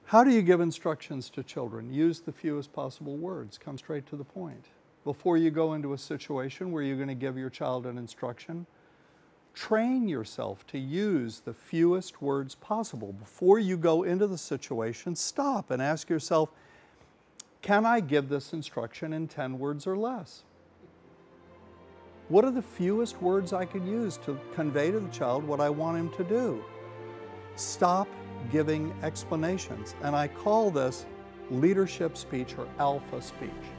How do you give instructions to children? Use the fewest possible words. Come straight to the point. Before you go into a situation where you're going to give your child an instruction, train yourself to use the fewest words possible. Before you go into the situation, stop and ask yourself, can I give this instruction in 10 words or less? What are the fewest words I can use to convey to the child what I want him to do? Stop giving explanations. And I call this leadership speech or alpha speech.